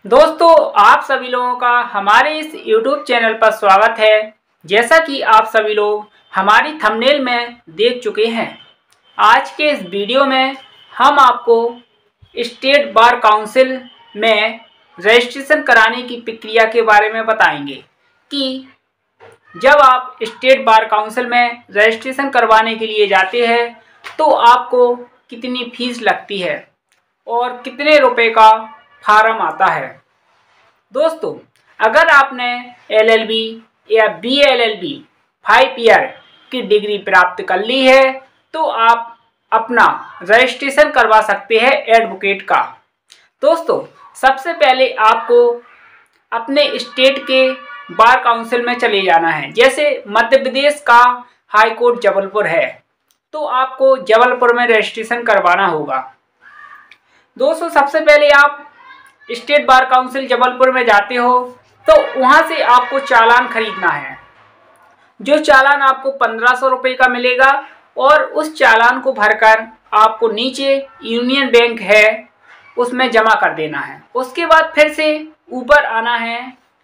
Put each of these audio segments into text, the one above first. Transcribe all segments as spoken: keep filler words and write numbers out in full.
दोस्तों, आप सभी लोगों का हमारे इस यूट्यूब चैनल पर स्वागत है। जैसा कि आप सभी लोग हमारी थंबनेल में देख चुके हैं, आज के इस वीडियो में हम आपको स्टेट बार काउंसिल में रजिस्ट्रेशन कराने की प्रक्रिया के बारे में बताएंगे कि जब आप स्टेट बार काउंसिल में रजिस्ट्रेशन करवाने के लिए जाते हैं तो आपको कितनी फीस लगती है और कितने रुपए का फार्म आता है। दोस्तों, अगर आपने एल एल बी या B L L B five year की डिग्री प्राप्त कर ली है तो आप अपना रजिस्ट्रेशन करवा सकते हैं एडवोकेट का। दोस्तों, सबसे पहले आपको अपने स्टेट के बार काउंसिल में चले जाना है। जैसे मध्य प्रदेश का हाई कोर्ट जबलपुर है तो आपको जबलपुर में रजिस्ट्रेशन करवाना होगा। दोस्तों, सबसे पहले आप स्टेट बार काउंसिल जबलपुर में जाते हो तो वहां से आपको चालान खरीदना है। जो चालान आपको पंद्रह सौ रुपये का मिलेगा और उस चालान को भरकर आपको नीचे यूनियन बैंक है उसमें जमा कर देना है। उसके बाद फिर से ऊपर आना है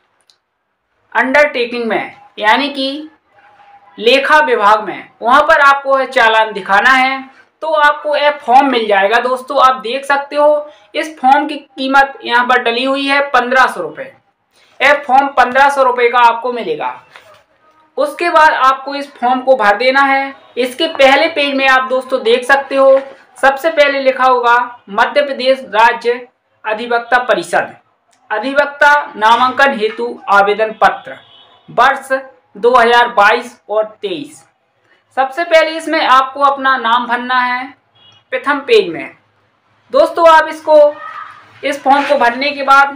अंडरटेकिंग में, यानी कि लेखा विभाग में। वहां पर आपको है चालान दिखाना है तो आपको यह फॉर्म मिल जाएगा। दोस्तों, आप देख सकते हो इस फॉर्म की कीमत यहाँ पर डली हुई है पंद्रह सौ रुपये। यह फॉर्म पंद्रह सौ रुपये का आपको मिलेगा। उसके बाद आपको इस फॉर्म को भर देना है। इसके पहले पेज में आप दोस्तों देख सकते हो, सबसे पहले लिखा होगा मध्य प्रदेश राज्य अधिवक्ता परिषद अधिवक्ता नामांकन हेतु आवेदन पत्र वर्ष दो हज़ार बाईस और तेईस। सबसे पहले इसमें आपको अपना नाम भरना है प्रथम पेज में। दोस्तों, आप इसको इस फॉर्म को भरने के बाद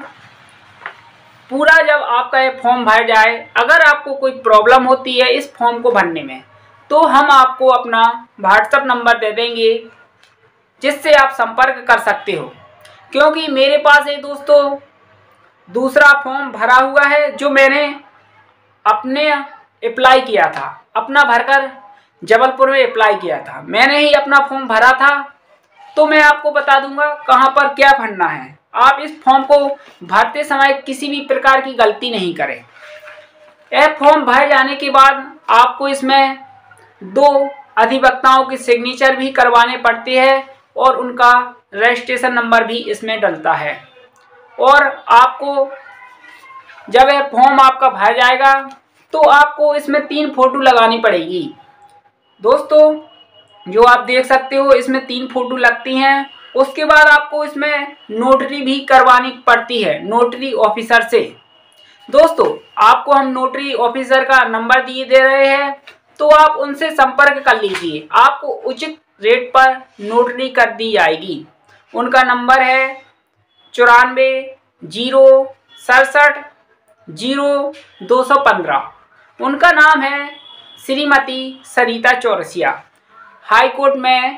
पूरा जब आपका ये फॉर्म भर जाए, अगर आपको कोई प्रॉब्लम होती है इस फॉर्म को भरने में तो हम आपको अपना व्हाट्सएप नंबर दे देंगे जिससे आप संपर्क कर सकते हो। क्योंकि मेरे पास एक दोस्तों दूसरा फॉर्म भरा हुआ है जो मैंने अपने अप्लाई किया था, अपना भरकर जबलपुर में अप्लाई किया था। मैंने ही अपना फॉर्म भरा था तो मैं आपको बता दूंगा कहाँ पर क्या भरना है। आप इस फॉर्म को भरते समय किसी भी प्रकार की गलती नहीं करें। यह फॉर्म भर जाने के बाद आपको इसमें दो अधिवक्ताओं की सिग्नेचर भी करवाने पड़ते हैं और उनका रजिस्ट्रेशन नंबर भी इसमें डलता है। और आपको जब यह फॉर्म आपका भर जाएगा तो आपको इसमें तीन फोटो लगानी पड़ेगी। दोस्तों, जो आप देख सकते हो इसमें तीन फोटो लगती हैं। उसके बाद आपको इसमें नोटरी भी करवानी पड़ती है नोटरी ऑफिसर से। दोस्तों, आपको हम नोटरी ऑफिसर का नंबर दिए दे रहे हैं तो आप उनसे संपर्क कर लीजिए। आपको उचित रेट पर नोटरी कर दी जाएगी। उनका नंबर है चौरानवे जीरो सड़सठ जीरो दो सौ पंद्रह। उनका नाम है श्रीमती सरिता चौरसिया। हाई कोर्ट में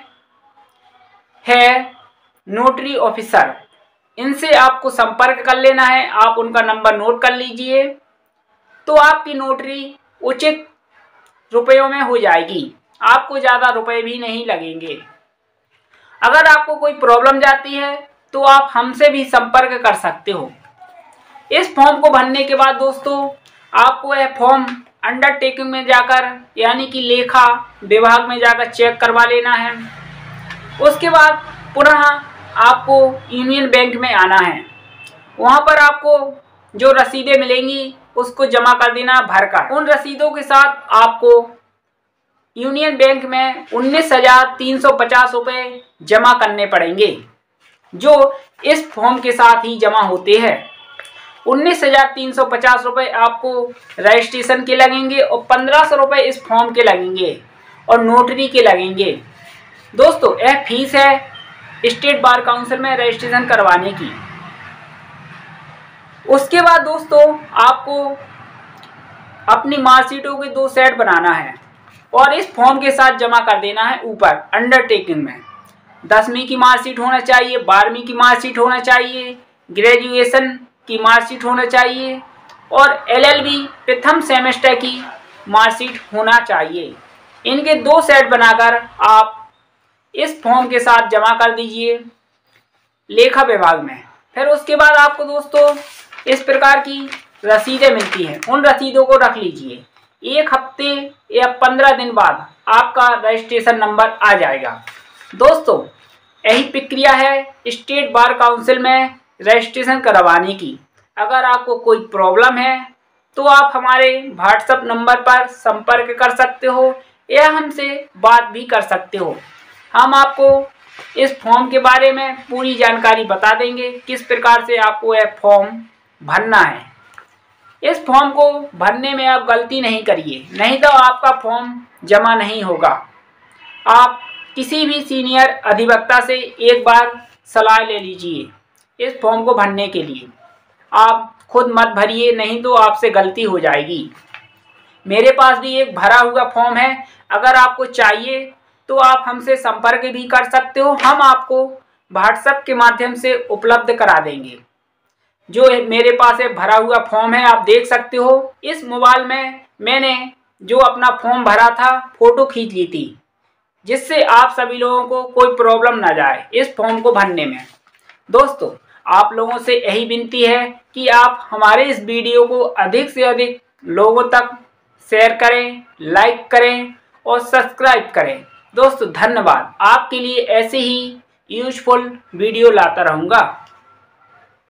है नोटरी ऑफिसर। इनसे आपको संपर्क कर लेना है। आप उनका नंबर नोट कर लीजिए तो आपकी नोटरी उचित रुपयों में हो जाएगी। आपको ज़्यादा रुपए भी नहीं लगेंगे। अगर आपको कोई प्रॉब्लम जाती है तो आप हमसे भी संपर्क कर सकते हो। इस फॉर्म को भरने के बाद दोस्तों आपको यह फॉर्म अंडरटेकिंग में जाकर, यानी कि लेखा विभाग में जाकर चेक करवा लेना है। उसके बाद पुनः आपको यूनियन बैंक में आना है। वहां पर आपको जो रसीदें मिलेंगी उसको जमा कर देना भरकर। उन रसीदों के साथ आपको यूनियन बैंक में उन्नीस हजार तीन सौ पचास रुपये जमा करने पड़ेंगे जो इस फॉर्म के साथ ही जमा होते हैं। उन्नीस हजार तीन सौ पचास रुपये आपको रजिस्ट्रेशन के लगेंगे और पंद्रह सौ रुपये इस फॉर्म के लगेंगे और नोटरी के लगेंगे। दोस्तों, यह फीस है स्टेट बार काउंसिल में रजिस्ट्रेशन करवाने की। उसके बाद दोस्तों आपको अपनी मार्कशीटों के दो सेट बनाना है और इस फॉर्म के साथ जमा कर देना है ऊपर अंडरटेकिंग में। दसवीं की मार्कशीट होना चाहिए, बारहवीं की मार्कशीट होना चाहिए, ग्रेजुएशन की मार्कशीट होना चाहिए और एल एल बी प्रथम सेमेस्टर की मार्कशीट होना चाहिए। इनके दो सेट बनाकर आप इस फॉर्म के साथ जमा कर दीजिए लेखा विभाग में। फिर उसके बाद आपको दोस्तों इस प्रकार की रसीदें मिलती हैं। उन रसीदों को रख लीजिए। एक हफ्ते या पंद्रह दिन बाद आपका रजिस्ट्रेशन नंबर आ जाएगा। दोस्तों यही प्रक्रिया है स्टेट बार काउंसिल में रजिस्ट्रेशन करवाने की। अगर आपको कोई प्रॉब्लम है तो आप हमारे व्हाट्सएप नंबर पर संपर्क कर सकते हो या हमसे बात भी कर सकते हो। हम आपको इस फॉर्म के बारे में पूरी जानकारी बता देंगे, किस प्रकार से आपको यह फॉर्म भरना है। इस फॉर्म को भरने में आप गलती नहीं करिए, नहीं तो आपका फॉर्म जमा नहीं होगा। आप किसी भी सीनियर अधिवक्ता से एक बार सलाह ले लीजिए इस फॉर्म को भरने के लिए। आप खुद मत भरिए, नहीं तो आपसे गलती हो जाएगी। मेरे पास भी एक भरा हुआ फॉर्म है, अगर आपको चाहिए तो आप हमसे संपर्क भी कर सकते हो। हम आपको व्हाट्सएप के माध्यम से उपलब्ध करा देंगे। जो मेरे पास एक भरा हुआ फॉर्म है आप देख सकते हो। इस मोबाइल में मैंने जो अपना फॉर्म भरा था फोटो खींच ली थी, जिससे आप सभी लोगों को कोई प्रॉब्लम ना जाए इस फॉर्म को भरने में। दोस्तों आप लोगों से यही विनती है कि आप हमारे इस वीडियो को अधिक से अधिक लोगों तक शेयर करें, लाइक करें और सब्सक्राइब करें। दोस्तों धन्यवाद। आपके लिए ऐसे ही यूजफुल वीडियो लाता रहूँगा।